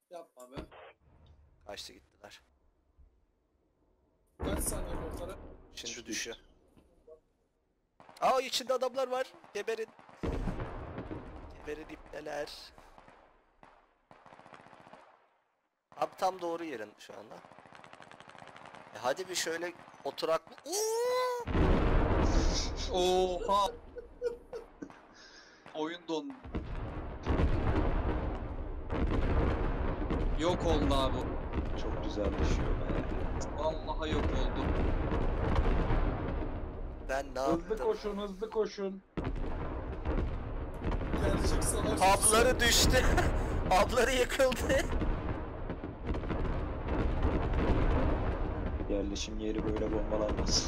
Yapma be. Kaçtı gittiler. Kaç saniye ortada? Şimdi düşüyor. Aa, içinde adamlar var. Geberin. Geberin ipneler. Abi tam doğru yerin şu anda. Hadi bir şöyle oturaklı. Oha. Oyun dondu. Yok oldu abi. Çok güzel düşüyor be. Vallahi yok oldu. Ben ne Hızlı yaptım? koşun, hızlı koşun. Gerçek savaş. Abları düştü. Abları yıkıldı. Yerleşim yeri böyle bombalanmaz.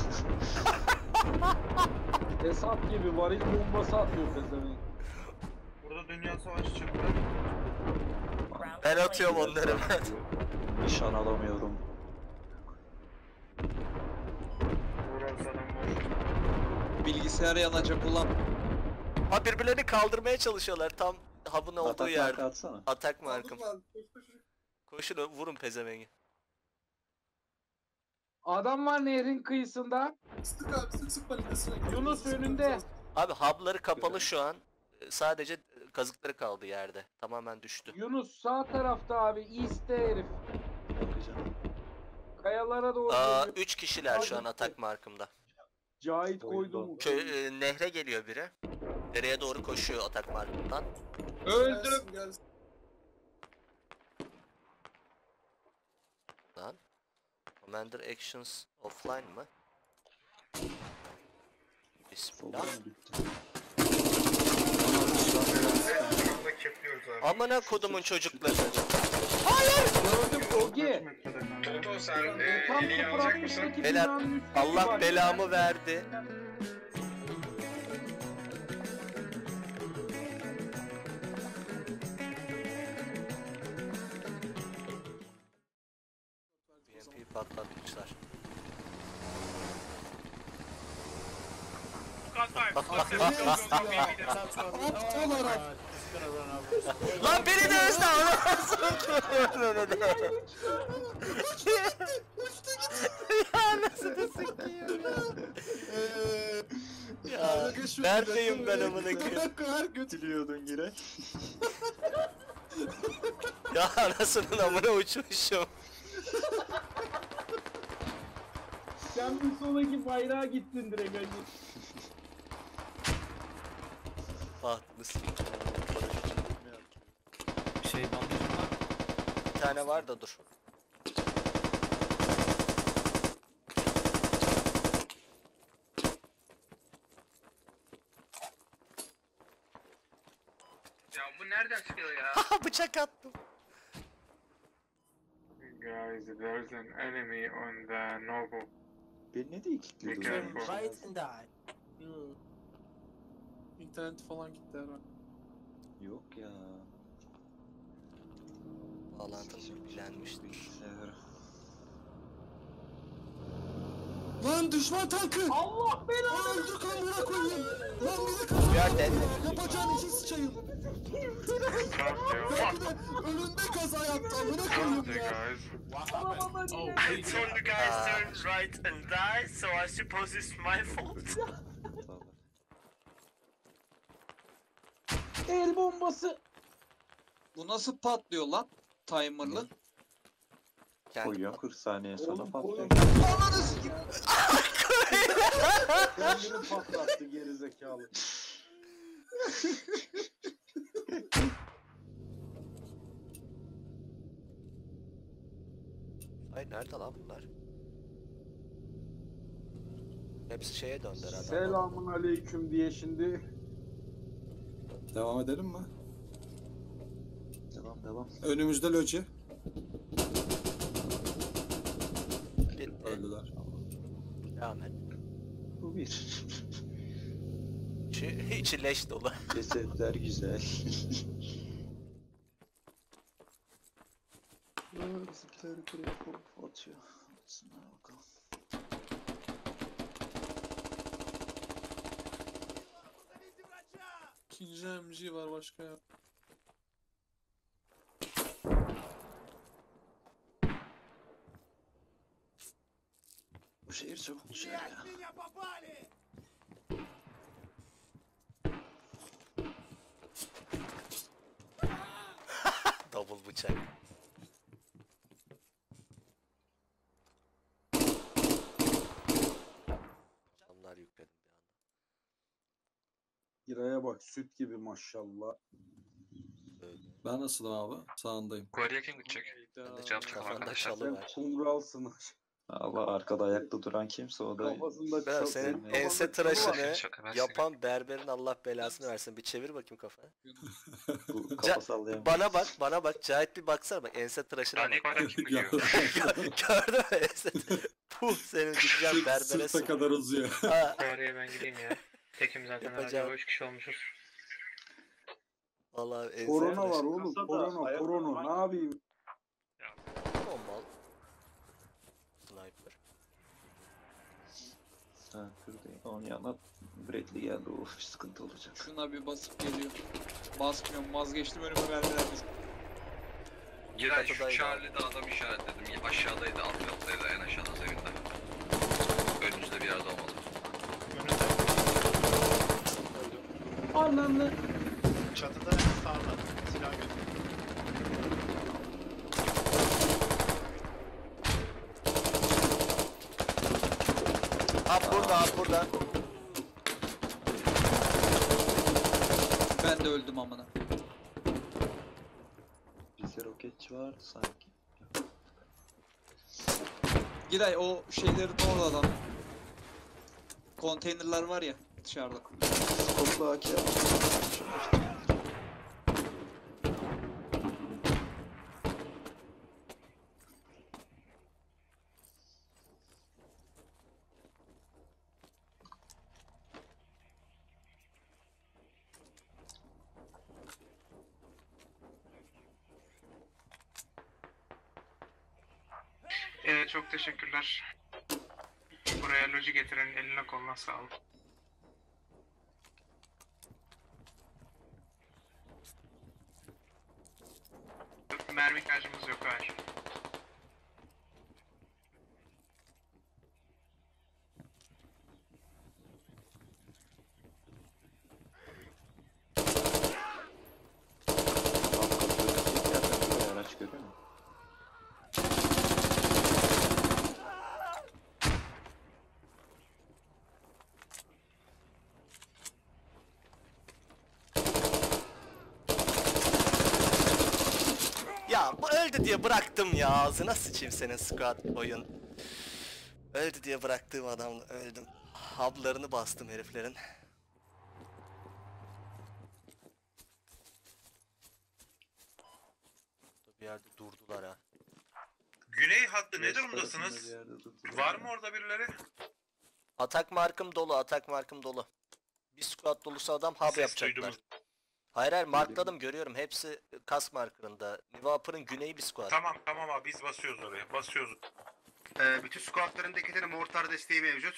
Esat gibi varil bombası atıyor pezevenk. Burada dünya savaşı çıktı. Ben atıyorum onları. Nişan alamıyorum. Uğraz adam boş. Bilgisayar yanacak ulan. Ha, birbirlerini kaldırmaya çalışıyorlar tam hub'ın olduğu Atak yerde. marka atsana. Atak markım. Aldım ben. Koş, koş, koş. Koşun vurun pezevengi. Adam var nehrin kıyısında. Sık abi sık panikasına. Yunus önünde. Abi hub'ları kapalı şu an. Sadece kazıkları kaldı yerde. Tamamen düştü. Yunus sağ tarafta abi. East'te herif. Bakacağım. Kayalara doğru Aa, geliyor. 3 kişiler şu an atak markımda. Cahit Oyun koydum. dondu. Nehre geliyor biri. Dereye doğru koşuyor atak markımdan. Öldüm. Gelsin, gelsin. Lan. Commander Actions offline mı? Bismillah. Soldan gitti. Şu anda kepliyoruz abi. Amına kodumun çocukları. Gördüm Ogi. Toto sen Tam eliyi alacak mısın? 0.60'daki Beyler, binanın üstü Allah var. belamı verdi. BMP'yi patlatmışlar. Aptal Arap. Lan beni de özle ya nasıl da sıkıyor ya. Neredeyim ben amına koyayım? Biliyordun Giray. Ya anasının amına uçmuşum. Sen bir sonraki bayrağa gittin direkt hani. Haklısın. Şey bandajım var. Bir tane var da dur. Ya bu nereden çıkıyor ya? Bıçak attım. Guys, there's an enemy on the Novo. Beni ne diye kilitliyordun? Peki. yani? Right and die. İnternet falan gitti herhalde. Yok ya. Bağlantım yüklenmişti. Bilgisayar. Lan düşman tankı! Allah belanı! Öldür kanına koyayım! Lan bizi kazandı! Nerede? Yapacağın işi sıçayım! Belki de önünde kaza yaptı amına koyayım ya! I told the guys turn right and die, so I suppose it's my fault. Hatalar. El bombası. Bu nasıl patlıyor lan? Timerlı. Koyuyorum 40 saniye sonra Oğlum, patlıyor. Ananı sikim. Kendini patlattı gerizekalı. Ay nerede lan bunlar? Hepsi şeye döndü herhalde. Selamun aleyküm diye şimdi. Devam edelim mi? Devam devam. Önümüzde loji. Bitti. Öldüler. Devam et. Bu bir. İçi leş dolu. Cesetler güzel. Bizimkileri buraya koyup atıyor. Atsınlar bakalım. İkinci MG var başka ya. şehir çok olacak ya. Double bıçak. Camlar yükledim bir anda. Giraya bak süt gibi maşallah. Böyle. Ben nasılım abi? Sağındayım. Kore'ye kim gidecek? Hayda. Cevap takım Kafanda arkadaşlar. çalı Sen var. kumralsın. Allah arkada ayakta duran kimse o da Kafasında Ben çal. senin kafasında ense çalı tıraşını var. Şaka, ben yapan berberin Allah belasını versin. Bir çevir bakayım kafanı. bu kafa sallayan. Bana bak. Cahit bir baksana bak ense tıraşına Daha bak. Nikon'dan kim Ya, gidiyor? Gördün mü ense? Puh senin gideceğim berbere Sırta sok. kadar uzuyor. Ha, Kore'ye ben gideyim ya. Tekim zaten Yapacağım. herhalde 3 kişi olmuşuz. vallahi ense Korona var tıraşı. oğlum. Kasada, Korona. ayakta Korona. duran- Ne yapayım? Bombalı. Sniper. Ha şuradayım. Onun yanına Bradley geldi. Of sıkıntı olacak. Şuna bir basıp geliyor. Basmıyorum, vazgeçtim, önüme verdiler bizi. Giray, şu Charlie'de adam işaretledim. Aşağıdaydı, alt kattaydı, en aşağıda zeminde. Önünüzde bir yerde olmalı. Ananı. Çatıda en sağda. Silah götür. Burada. Ben de öldüm amına. Bizde roketçi var sanki. Giray o şeylerin orada adam. Konteynerler var ya dışarıda. Skopla AK Çok teşekkürler. Buraya loji getiren eline koluna sağlık. Mermi ihtiyacımız yok, hayır. araç görüyor musun? Ya bu öldü diye bıraktım ya. Ağzına sıçayım senin squad oyun. Öldü diye bıraktığım adamla öldüm. Hub'larını bastım heriflerin. Bir yerde durdular ha. Güney hattı ne West durumdasınız? tarafında bir yerde durdular Var ya. mı orada birileri? Atak markım dolu. Bir squad dolusu adam hub Ses yapacaklar. duydunuz. Hayır markladım görüyorum. Hepsi kas markerında. Nivapır'ın güneyi bir squad. Tamam abi biz basıyoruz oraya. Basıyoruz. Bütün squadlarındakilerin mortar desteği mevcut.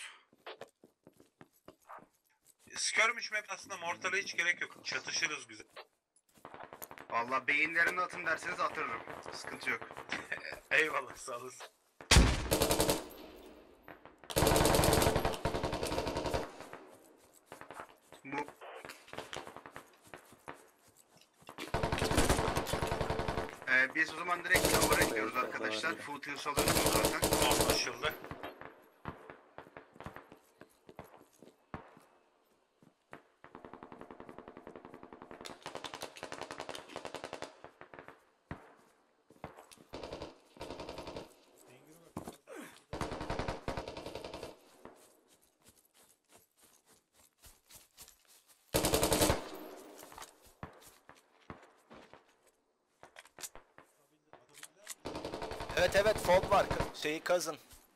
Skirmish map aslında mortara hiç gerek yok. Çatışırız güzel. Valla beyinlerini atın derseniz atırırım. Sıkıntı yok. Eyvallah sağ olasın. Bu biz o zaman direkt cover'a gidiyoruz arkadaşlar. Foothills alıyorsunuz zaten. Anlaşıldı. Evet fob var. Şeyi kazın.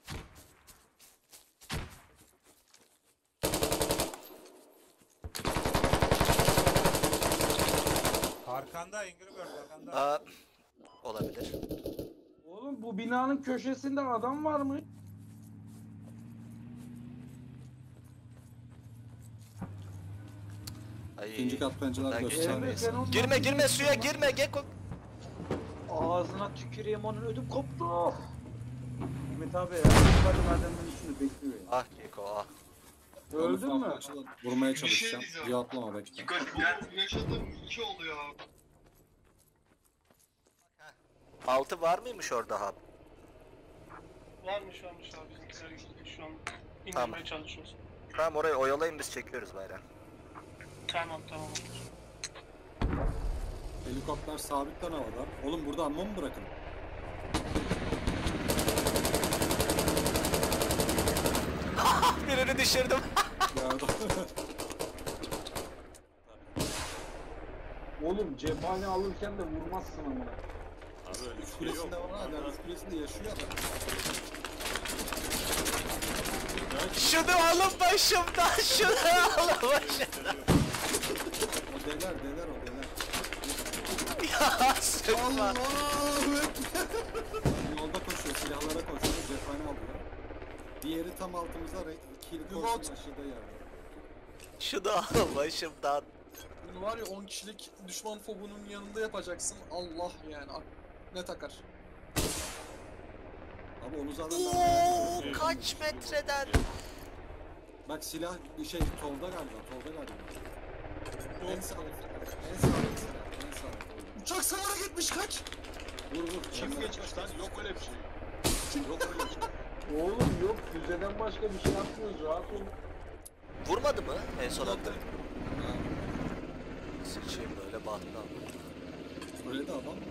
Arkanda Angry Bird arkanda. Aa, olabilir. Oğlum bu binanın köşesinde adam var mı? Ay, İkinci kat pencereler buradan göstermeyiz. geçemeyiz. Girme suya girme Gekko. Ağzına tüküreyim onun ödüm koptu. Mehmet abi ya. Hadi madenden üstünde bekliyor ya. Ah Keko ah. Öldün mü? Vurmaya çalışacağım. Bir atlama bekle. Ben yaşadığım 2 oluyor abi. 6 var mıymış orada hap? Varmış abi bizimkiler şu an Tamam. indirmeye çalışıyoruz. Tamam orayı oyalayın biz çekiyoruz bayrağı. Tamam. Helikopter sabitten havada. Oğlum burada amma mı bırakın? Birini düşürdüm. Yardım. Oğlum cephane alırken de vurmazsın ama. Üç kulesinde var hala. Üç kulesinde yaşıyor adam. Şunu alın başımdan, şunu alın başımdan. O deler o deler. Ya sıkma. Yolda koşuyor, silahlara koşuyor, cephane alıyor. Diğeri tam altımızda, kilidi koşuyor aşağıda yerde. Şunu alın başımdan. Bunu var ya 10 kişilik düşman fobunun yanında yapacaksın. Allah yani ne takar. Abi onu zaten Oo, kaç metreden? Bak silah bir şey Tolga galiba. En sağ silah. Uçak samara gitmiş kaç. Vur. Kim geçmiş lan? Yok öyle bir şey. Yok öyle bir şey. Oğlum yok füzeden başka bir şey yapmıyoruz rahat ol. Vurmadı mı en son attı? Sıçayım böyle bahttan. Öyle de adam mı?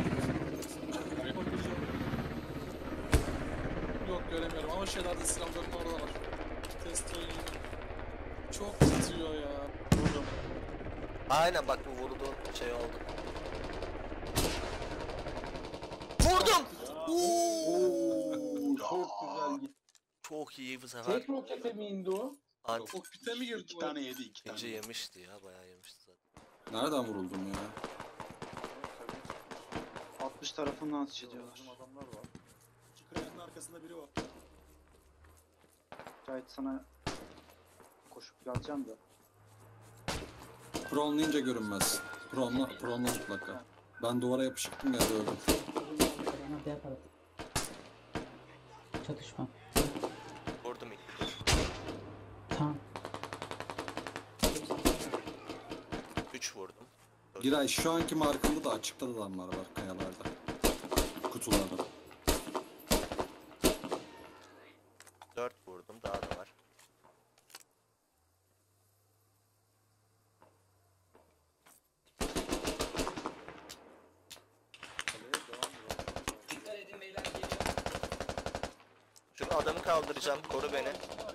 Yok göremiyorum ama şeylerde silahların orada var. Test oyunu. Çok titriyor ya. Aynen bak bu vurduğun şey oldu. Vurdum! Oo, çok güzel gitti. Çok iyi bu sefer. Tek rokete mi indi o? Abi Kokpite mi girdi? 2 tane yedi 2 tane. önce yemişti ya bayağı yemişti zaten. Nereden vuruldum ya? 60 tarafından atış ediyorlar. Adamlar var. İki kayanın arkasında biri var. Cahit sana koşup geleceğim de. Pronlayınca görünmez. Pronla mutlaka. Ben duvara yapışıktım ya öldüm. Çatışma. Vurdum ilk. Tamam. 3 vurdum. Giray şu anki markamda da açıkta da adamlar var kayalarda. Kutularda. 4 vurdum daha da var. Şu adamı kaldıracağım, koru beni.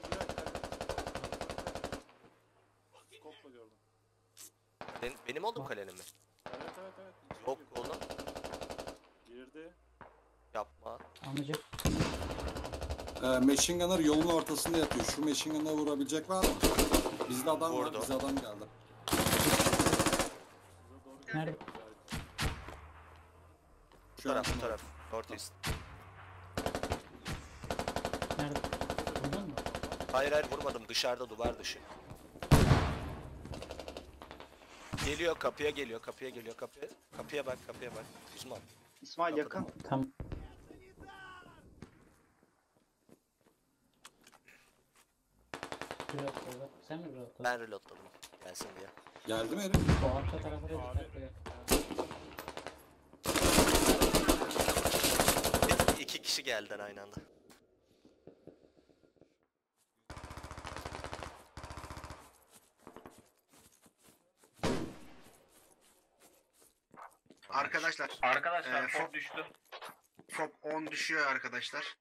Benim oldum kalenim mi? Evet. Yok oğlum. Girdi. Yapma. Anlayacak. Machine Gunner yolun ortasında yatıyor. Şu Machine Gunner'ı vurabilecek var mı? Bizde adam Vurdu. var, bize adam geldi. Nerede? Bu taraf, bu taraf. Northeast. Nerede? Buradan mı? Hayır vurmadım, dışarıda duvar dışı. Geliyor kapıya geliyor. Kapıya bak. Uzman. İsmail yakın. Tamam. Reload orada. Sen mi reloadladın? Ben reloadladım. Gelsin diye. Geldi mi herif? O arka tarafa da dikkatli gel. 2 kişi geldiler aynı anda. Arkadaşlar. Fob düştü. Fob 10 düşüyor arkadaşlar.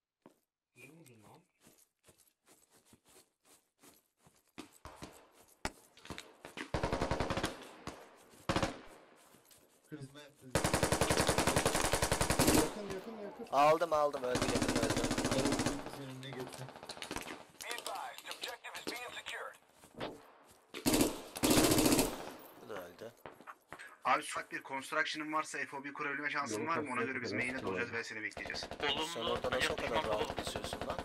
Aldım öldü yakın öldü. Bu da öldü. Abi ufak bir construction'ın varsa FOB kurabilme şansın var mı? Ona göre biz main'e olacağız ve seni bekleyeceğiz. Sen orada nasıl o kadar rahat geziyorsun lan?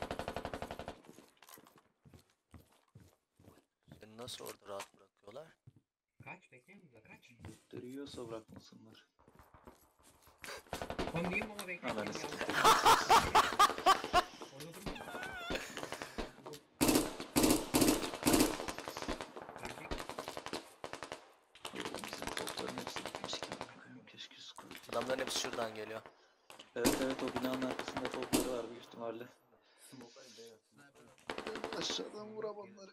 Seni nasıl orada rahat bırakıyorlar? Kaç bekleyin burada kaç. Duruyorsa bırakmasınlar. Ben diyeyim ama bekleyin. Ananı sikeyim. Adamların hepsi şuradan geliyor. Evet evet, o binanın arkasında topları var büyük ihtimalle. Aşağıdan vuram onları.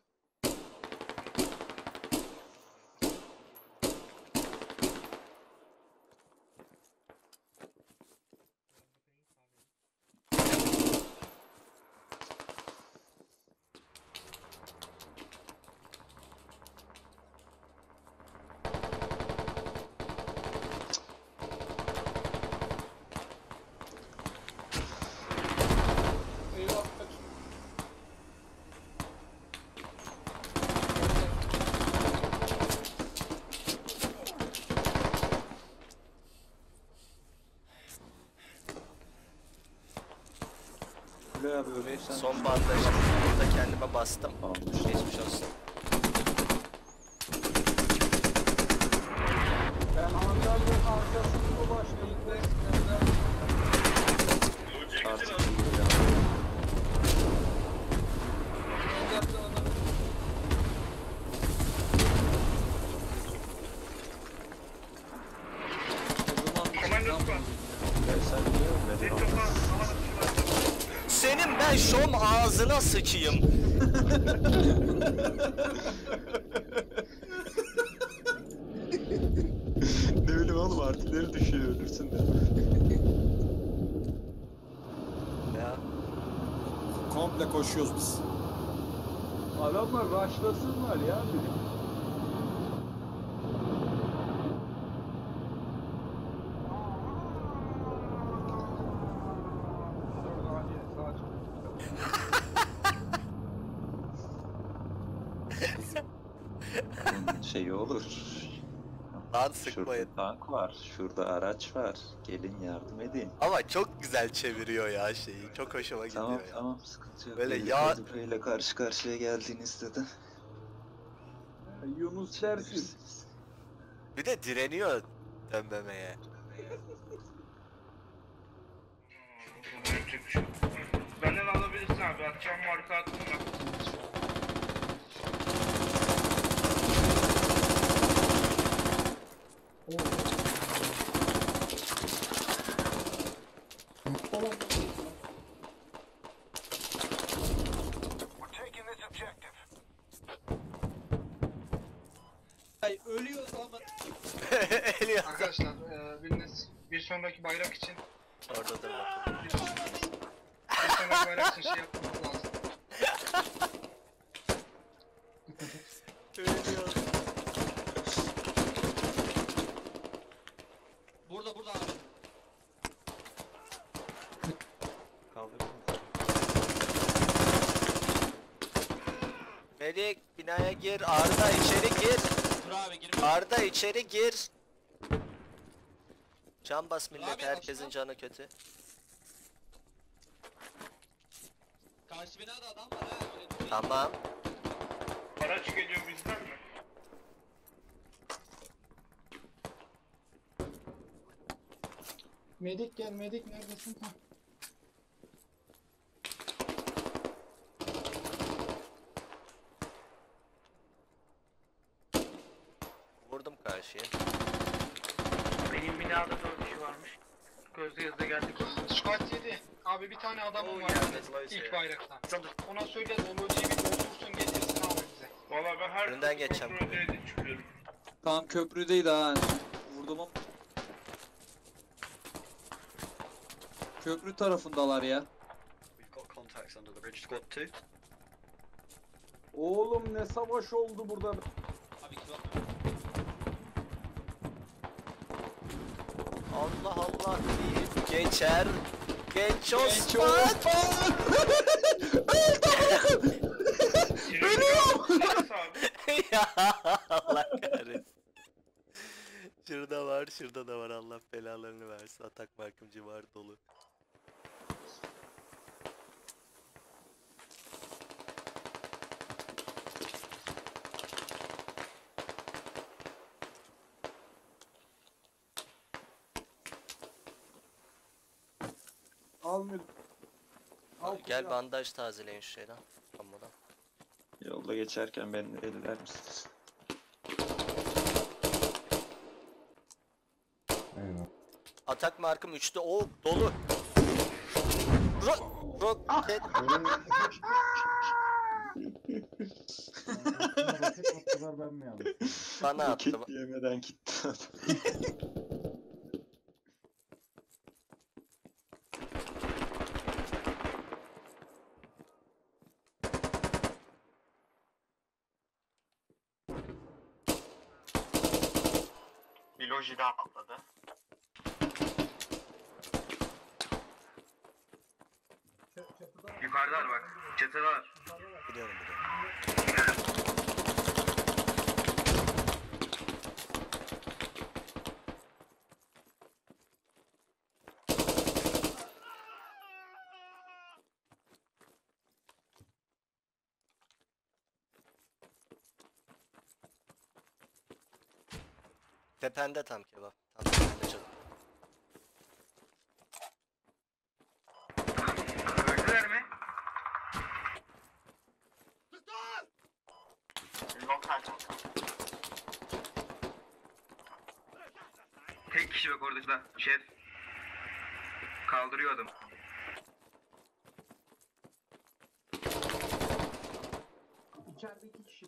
Eyvah kaç. Öyle abi öyle sen. Son bandajımı burada kendime bastım. Tamamdır. Geçmiş olsun. Ben hangarların arkasını dolaştım. Artık iyi ya. Commander squad. Sen biliyor musun? Take the pass. Senin ben şom ağzına sıçayım. Ne bileyim oğlum, artileri düşüyor, ölürsün de. Ya. Komple koşuyoruz biz. Adamlar rushlasınlar ya. Şey olur. Lan sıkmayın. Şurada tank var, şurada araç var. Gelin yardım edin. Ama çok güzel çeviriyor ya şeyi. Çok hoşuma gidiyor Tamam ya. tamam, sıkıntı yok. Böyle Böyle ya- ile karşı karşıya geldiğinizde de Yunus dersin. bilirsiniz. Bir de direniyor dönmemeye. Yapacak bir şey yok. Benden alabilirsin abi. Atacağım marka attım ben. Ay ölüyoruz ama. Eliyor. Arkadaşlar biriniz bir sonraki bayrak için Orada da. bir sonraki bayrak için şey yapmamız lazım. Ölüyor. Burada abi. Melik binaya gir. Arda içeri gir. Dur abi girme. Arda içeri gir. Can bas millet, Abi, herkesin aşağı. canı kötü. Karşı binada adam var ha. Öyle değil. Tamam. Araç geliyor bizden mi? Medik gel, medik neredesin? Ha. Vurdum karşıya. Benim binada 4 kişi varmış. Gözde yazıda geldik. Squad 7. Abi bir tane adamım var ilk bayraktan. Ona söyle Doloji'yi bir doldursun getirsin abi bize. Valla ben her Önden geçeceğim. kontrol edip çıkıyorum. Tam köprüdeydi ha. Vurdum ama. Köprü tarafındalar ya. Oğlum ne savaş oldu burada. Abi Allah Allah deyip geçer. Genç Osman. Ölüyorum. Ya Allah kahretsin. Şurada var, şurada da var. Allah belalarını versin. Atak markım civarı dolu. Almıyorum. Al Gel kucağa. bandaj tazeleyin şu şeyden. Ammodan. Yolda geçerken beni eller misiniz? Atak markım 3'te. O dolu. Roket. Roket attılar, ben mi yanlış? Bana attı. Roket yemeden gitti. Bir loji daha patladı. Yukarıdalar bak. Çatıdalar. Biliyorum. Tepende tam kebap. Tam tepende canım. Öldüler mi? Tek kişi bak orada da. Şef. Kaldırıyor adam. İçeride 2 kişi.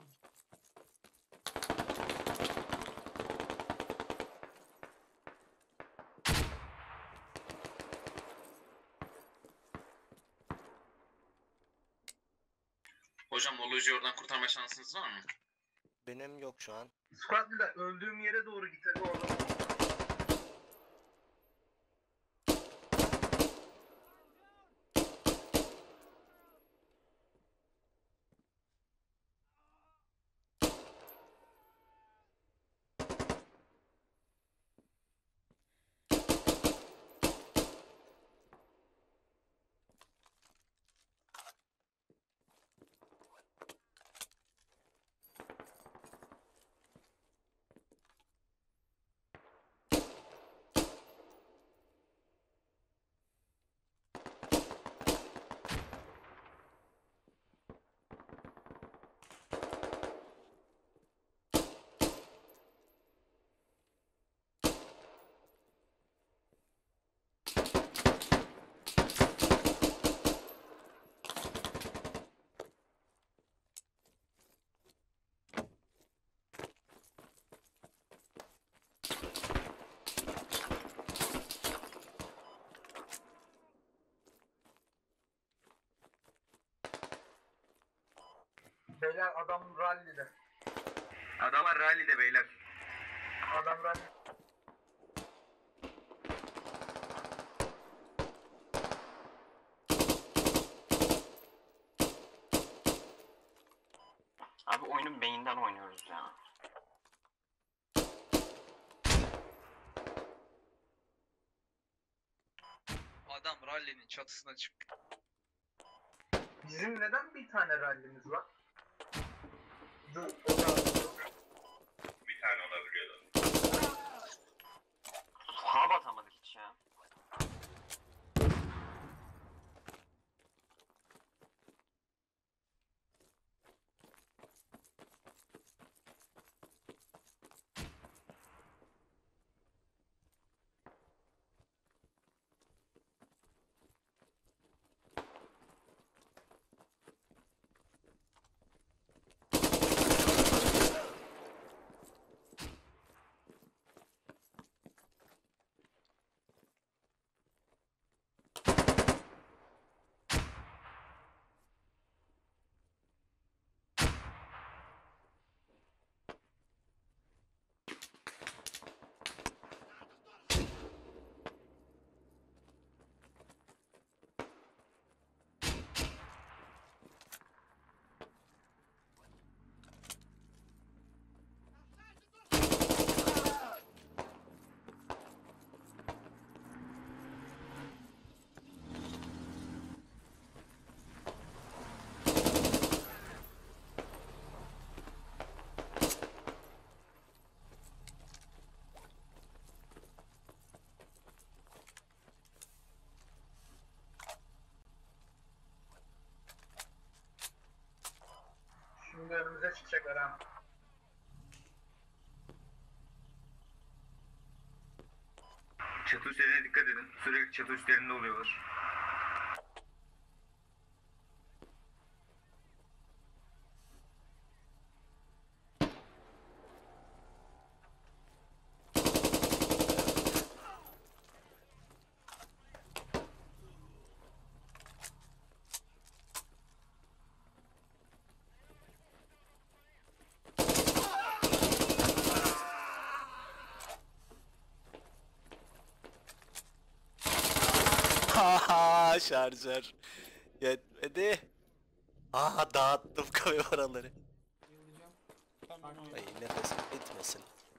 Hocam o lojiyi oradan kurtarma şansınız var mı? Benim yok şu an. Squad da öldüğüm yere doğru git hadi orada. Beyler adam rallide. Adamlar rallide beyler. Adam rallide. Abi oyunun beyinden oynuyoruz ya. Adam rallinin çatısına çık. Bizim neden bir tane rallimiz var? Bir tane olabiliyordu. Hava batamadık hiç ya. Şimdi önümüze çıkacaklar ha. Çatı üstlerine dikkat edin. Sürekli çatı üstlerinde oluyorlar. Haha şarjör. Yetmedi. Aha dağıttım kameraları. Ay nefesim bitmesin.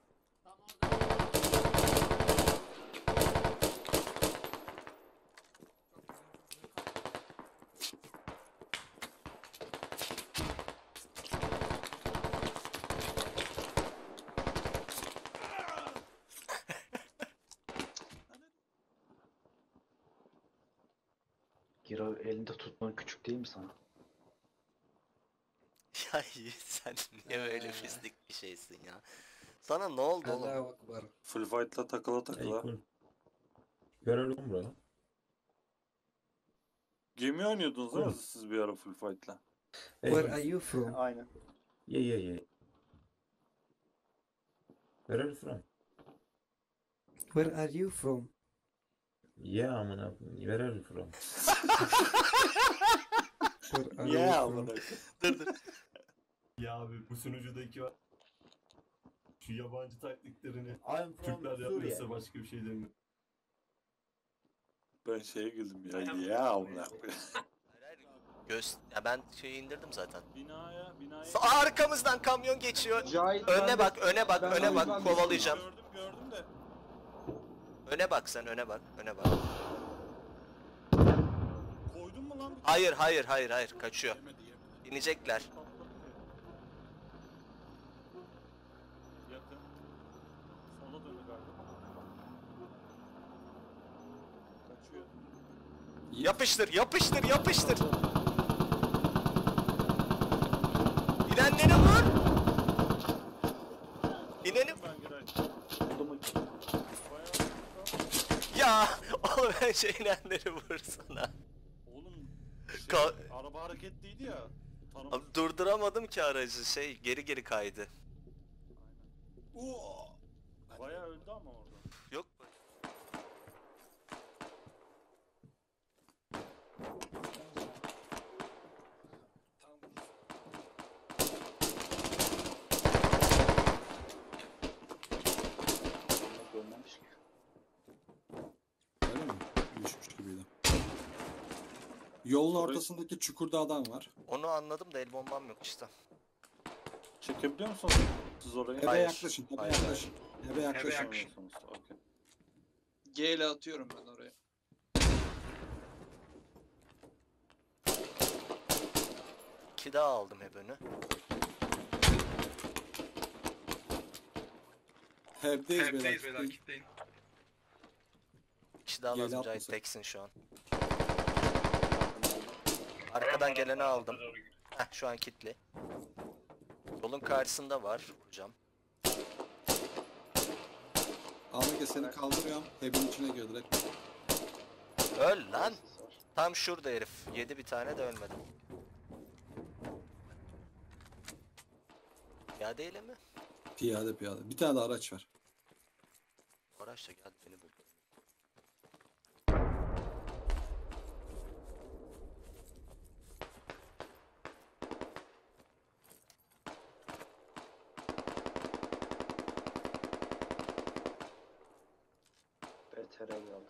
Giro elinde tutman küçük değil mi sana? Ya Yiğit sen niye böyle pislik bir şeysin ya? Sana ne oldu oğlum? Full fight'la takıla takıla. Görelim bro. Gemi oynuyordunuz değil mi siz bir ara full fight'la? Where are you from? Aynen. Yeah. Where are you from? Where are you from? Yeah, amına koyayım. Where are you from? Where are Ya you from? amına. Dur. Ya abi bu sunucudaki var. Şu yabancı taktiklerini Türkler Suriye. yapmıyorsa başka bir şey demiyor. Ben şeye güldüm ya. Ya amına. Ya ben şeyi indirdim zaten. Binaya. Arkamızdan kamyon geçiyor. Cahit Öne ben bak, de- öne bak, ben öne de- bak. ben de- Kovalayacağım. Gördüm de. Öne bak sen, öne bak, öne bak. Koydun mu lan? Hayır. Kaçıyor. İnecekler. Yakın. Sola döndü galiba. Kaçıyor. Yapıştır. İnenleri vur. İnelim. Ben girer. Ya oğlum ben inenleri vursana. Oğlum Ka- araba hareketliydi ya. Abi durduramadım ki aracı, geri kaydı. Bayağı öldü ama orada. Yok. Görmemiş ki. Öyle mi? Düşmüş gibiydi. Yolun ortasındaki çukurda adam var. Onu anladım da el bombam yok işte. Çekebiliyor musunuz siz oraya? Eve Hayır. yaklaşın. Eve Hayır. yaklaşın. Eve yaklaşın. yaklaşın. Okey. G ile atıyorum ben oraya. İki daha aldım hep önü. Evdeyiz Evdeyiz beyler. beyler kitleyin. İki daha Gel lazım Cahit, atmasın. teksin şu an. Arkadan geleni aldım. Heh, şu an kilitli. Yolun karşısında var. Vuracağım. Ahmet seni kaldırıyorum. Evin içine gir direkt. Öl lan. Tam şurada herif. Yedi bir tane de ölmedim. Piyadeyle mi? Piyade piyade. Bir tane de araç var. Araçla geldi beni buldu. BTR geldi.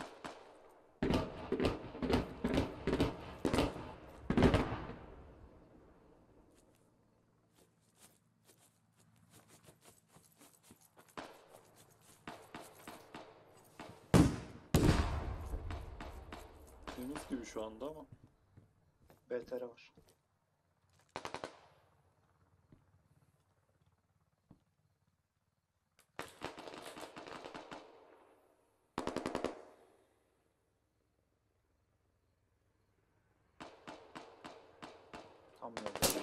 Temiz gibi şu anda ama. BTR var. Tam yolda.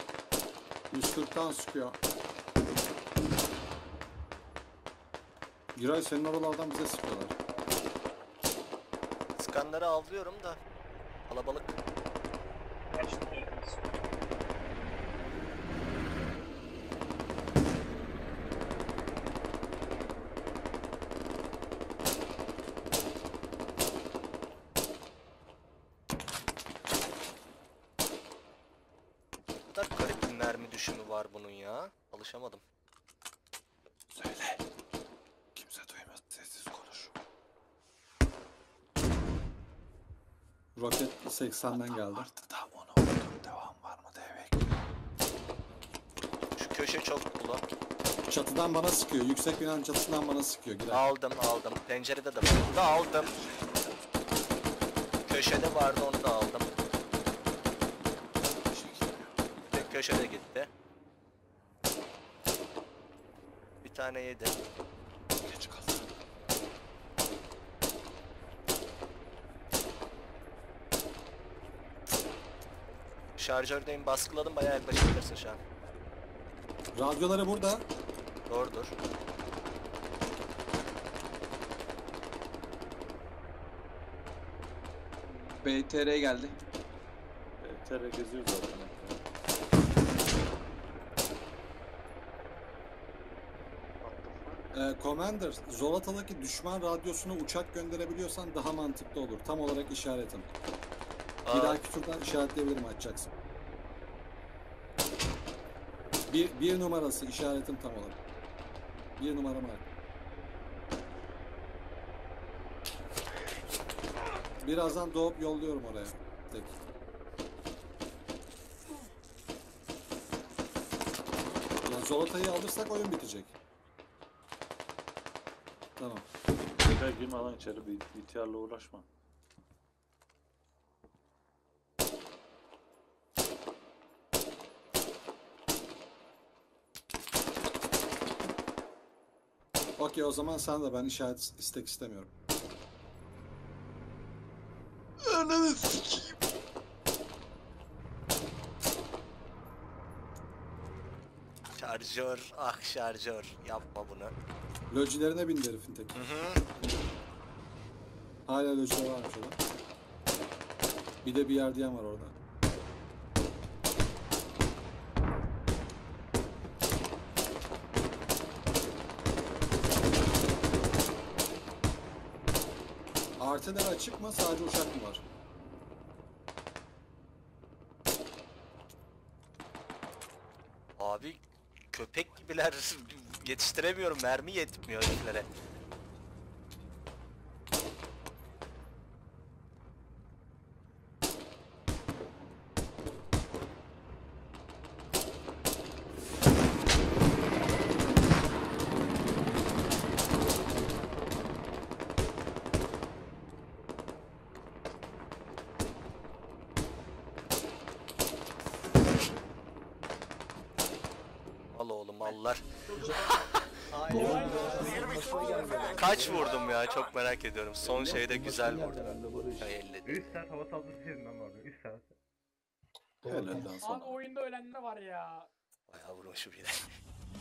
140'tan sıkıyor. Giray senin oralardan bize sıkıyorlar. Sıkanları avlıyorum da. Kalabalık. Ne kadar garip bir mermi düşümü var bunun ya. Alışamadım. Söyle. Kimse duymaz. Sessiz konuş. Roket 80'den geldi. Vardı da onu vurdum. Devam var mı diye bekliyorum. Şu köşe çok dolu. Çatıdan bana sıkıyor. Yüksek binanın çatısından bana sıkıyor. Giray. Aldım. Pencerede de var. Bunu da aldım. Köşede vardı, onu da aldım. Tek köşede gitti. Bir tane yedi. Geç kaldı. Şarjördeyim, baskıladım, bayağı yaklaşabilirsin şu an. Radyoları burada. Doğrudur. BTR geldi. TR geziyor zaten. Commander, Zolata'daki düşman radyosuna uçak gönderebiliyorsan daha mantıklı olur. Tam olarak işaretim. Bir dahaki turdan işaretleyebilirim, açacaksın. Bir numarası işaretim tam olarak. Bir numara mark. Birazdan doğup yolluyorum oraya. Tek. Yani Zolata'yı alırsak oyun bitecek. Tamam. Tekrar girme lan içeri. BTR'la uğraşma. Okey, o zaman sen de, ben işaret istek istemiyorum. Ananı sikeyim. Şarjör, ah şarjör. Yapma bunu. Lojilerine bindi herifin tek. Hala lojiler varmış orada. Bir de bir yer diyen var orada. Arteler açık mı? Sadece uçak mı var? Abi köpek gibiler, yetiştiremiyorum, mermi yetmiyor heriflere. Al oğlum, mallar. Kaç vurdum ya, çok merak ediyorum. Son şeyde güzel vurdum. 50. 3 saat hava saldırısı yedim ben orada. 3 saat. Helal lan sana. Abi oyunda ölenler var ya. Bayağı vurmuşum yine.